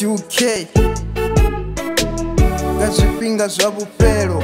2K ngazvipinga zvavupero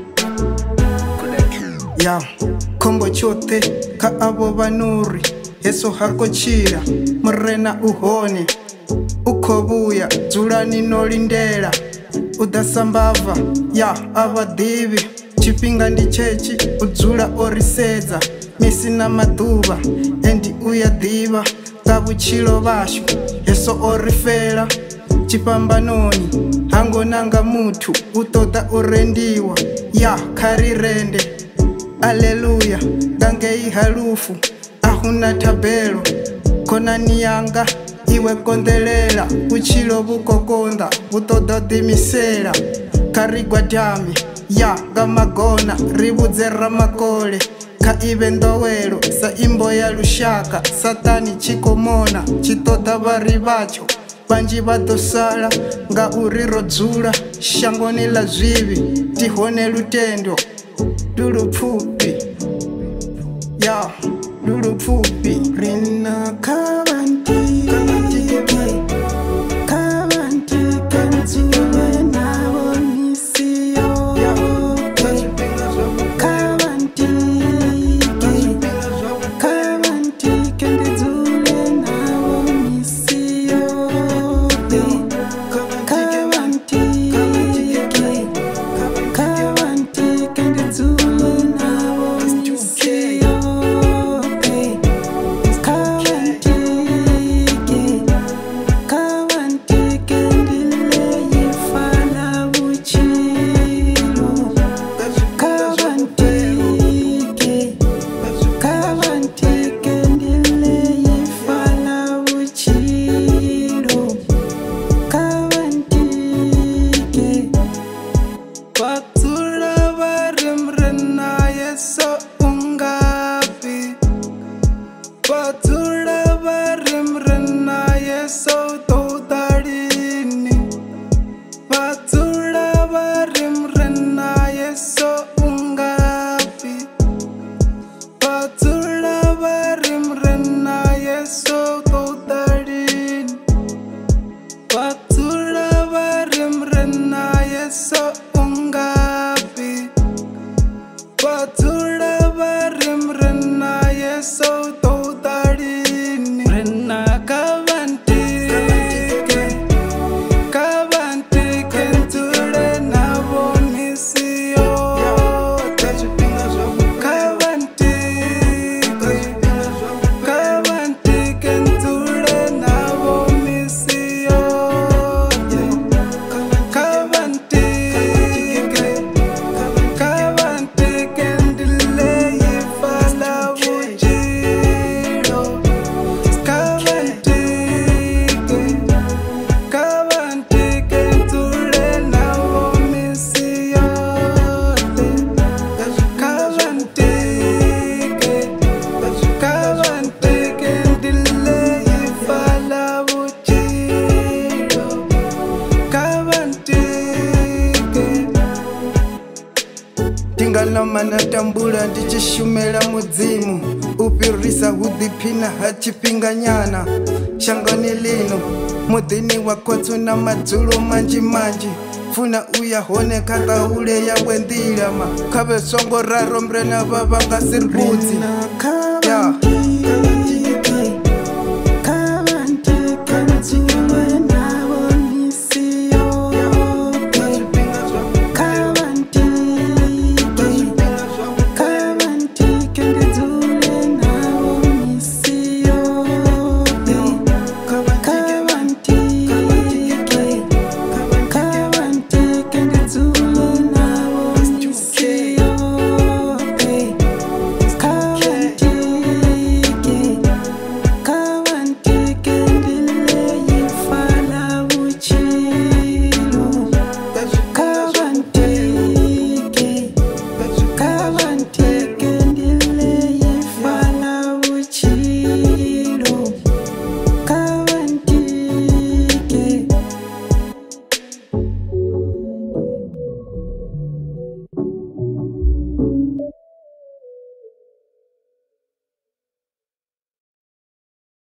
ya kombo chote ka avo vanuri heso hakochira murena uhone ukhovuya dzulani nolindela udasambava ya avadivi chipinga ndi chechi udzula orisedza misi na maduva endi uyadiva nga vuchilo vashu heso orifela chipambanoni hangonanga muthu utoda urendiwa ya kharirende aleluya ngangei halufu ahuna tabelo konani yanga iwe kondelela uchilo vukokonda vutoda dimisela karigwa dami ya ngamagona rivudze ramakole ka ive ndowelo sa imbo ya lushaka satani chikomona chitoda vari vacho vanji vadosala nga uri rodzula shangoni la zvivi tihone lutendo lulupfupi ya lulupfupi rina kavanti kanzule navo misiyo kavanti kendizule navo misiyo kavanti kendizule navo misiyo Tingalamana tambula ndichishumela mudzimu upirisa hudipina hachipinganyana shangani lino mudhini wakotsu na madzulo manji manji funa uyahone kakaule yawendilama kave songo raro mrena vavanga sirudzi